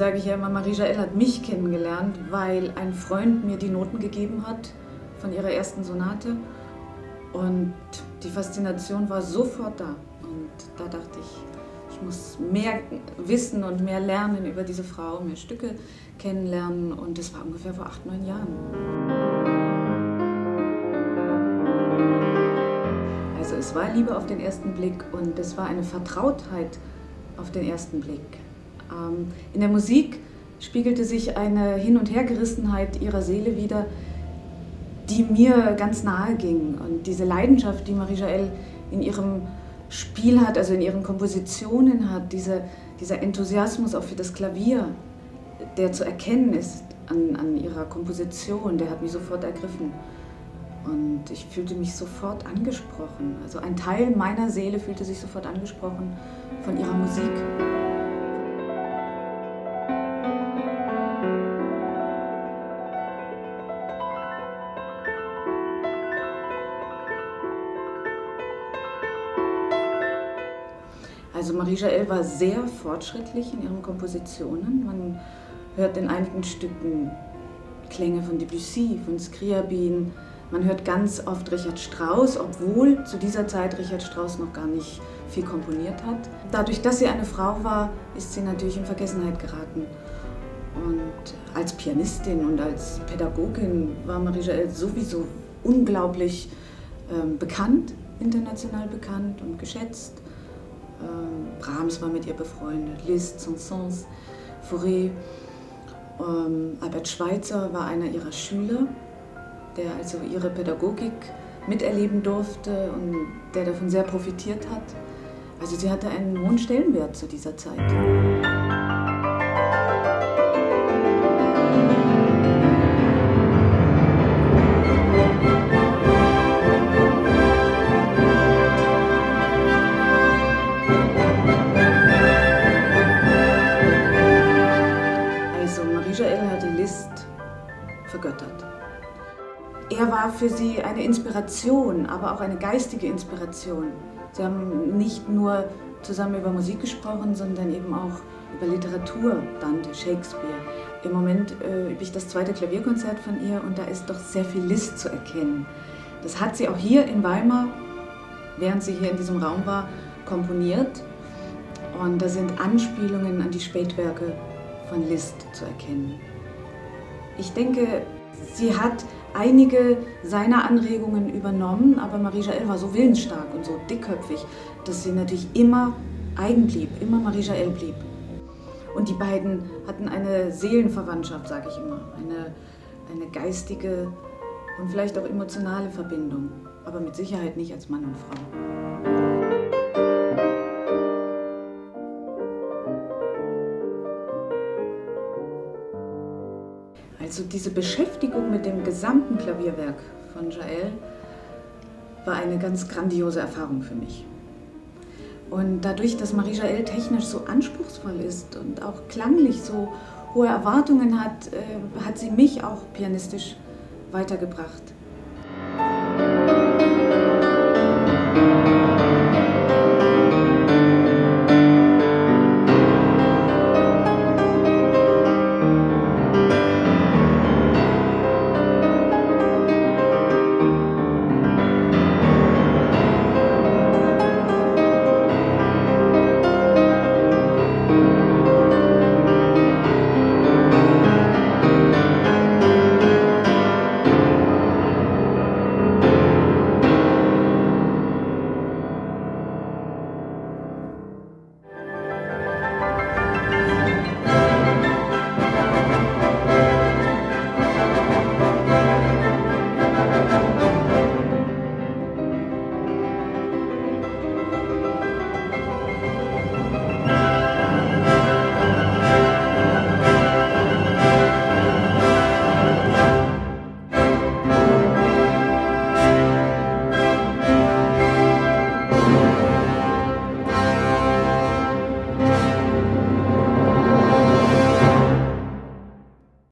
sage ich ja immer, Marie-Jaël hat mich kennengelernt, weil ein Freund mir die Noten gegeben hat von ihrer ersten Sonate. Und die Faszination war sofort da. Und da dachte ich, ich muss mehr wissen und mehr lernen über diese Frau, mehr Stücke kennenlernen. Und das war ungefähr vor 8, 9 Jahren. Also es war Liebe auf den ersten Blick und es war eine Vertrautheit auf den ersten Blick. In der Musik spiegelte sich eine Hin- und Hergerissenheit ihrer Seele wider, die mir ganz nahe ging. Und diese Leidenschaft, die Marie-Jaël in ihrem Spiel hat, also in ihren Kompositionen hat, dieser Enthusiasmus auch für das Klavier, der zu erkennen ist an ihrer Komposition, der hat mich sofort ergriffen. Und ich fühlte mich sofort angesprochen. Also ein Teil meiner Seele fühlte sich sofort angesprochen von ihrer Musik. Also Marie-Jaël war sehr fortschrittlich in ihren Kompositionen. Man hört in einigen Stücken Klänge von Debussy, von Scriabin. Man hört ganz oft Richard Strauss, obwohl zu dieser Zeit Richard Strauss noch gar nicht viel komponiert hat. Dadurch, dass sie eine Frau war, ist sie natürlich in Vergessenheit geraten. Und als Pianistin und als Pädagogin war Marie-Jaël sowieso unglaublich bekannt, international bekannt und geschätzt. Brahms war mit ihr befreundet, Liszt, Saint-Saëns, Fauré. Albert Schweitzer war einer ihrer Schüler, der also ihre Pädagogik miterleben durfte und der davon sehr profitiert hat. Also sie hatte einen hohen Stellenwert zu dieser Zeit. Marie-Jaël hatte Liszt vergöttert. Er war für sie eine Inspiration, aber auch eine geistige Inspiration. Sie haben nicht nur zusammen über Musik gesprochen, sondern eben auch über Literatur, Dante, Shakespeare. Im Moment übe ich das 2. Klavierkonzert von ihr und da ist doch sehr viel Liszt zu erkennen. Das hat sie auch hier in Weimar, während sie hier in diesem Raum war, komponiert. Und da sind Anspielungen an die Spätwerke von Liszt zu erkennen. Ich denke, sie hat einige seiner Anregungen übernommen, aber Marie-Jaël war so willensstark und so dickköpfig, dass sie natürlich immer eigen blieb, immer Marie-Jaël blieb. Und die beiden hatten eine Seelenverwandtschaft, sage ich immer, eine geistige und vielleicht auch emotionale Verbindung, aber mit Sicherheit nicht als Mann und Frau. Also diese Beschäftigung mit dem gesamten Klavierwerk von Jaël war eine ganz grandiose Erfahrung für mich. Und dadurch, dass Marie-Jaël technisch so anspruchsvoll ist und auch klanglich so hohe Erwartungen hat, hat sie mich auch pianistisch weitergebracht.